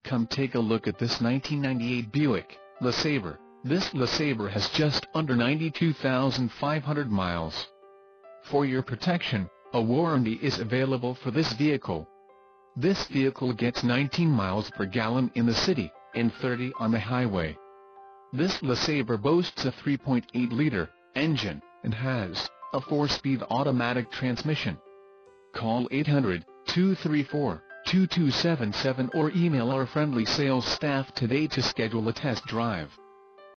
Come take a look at this 1998 Buick LeSabre. This LeSabre has just under 92,500 miles. For your protection, a warranty is available for this vehicle. This vehicle gets 19 miles per gallon in the city, and 30 on the highway. This LeSabre boasts a 3.8-liter engine, and has a 4-speed automatic transmission. Call 800-234-2277 or email our friendly sales staff today to schedule a test drive.